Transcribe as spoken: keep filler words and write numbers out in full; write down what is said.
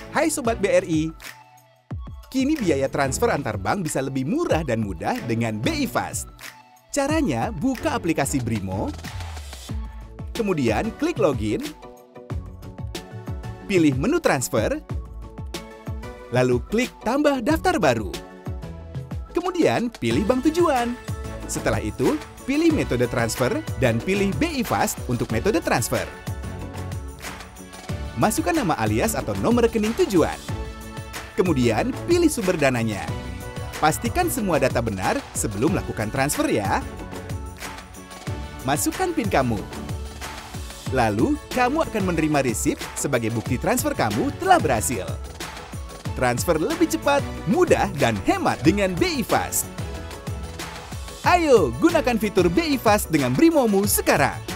Hai Sobat B R I, kini biaya transfer antar bank bisa lebih murah dan mudah dengan B I Fast. Caranya, buka aplikasi Brimo, kemudian klik login, pilih menu transfer, lalu klik tambah daftar baru. Kemudian pilih bank tujuan. Setelah itu, pilih metode transfer dan pilih B I Fast untuk metode transfer. Masukkan nama alias atau nomor rekening tujuan. Kemudian pilih sumber dananya. Pastikan semua data benar sebelum melakukan transfer ya. Masukkan PIN kamu. Lalu, kamu akan menerima resip sebagai bukti transfer kamu telah berhasil. Transfer lebih cepat, mudah, dan hemat dengan B I Fast. Ayo, gunakan fitur B I Fast dengan Brimomu sekarang.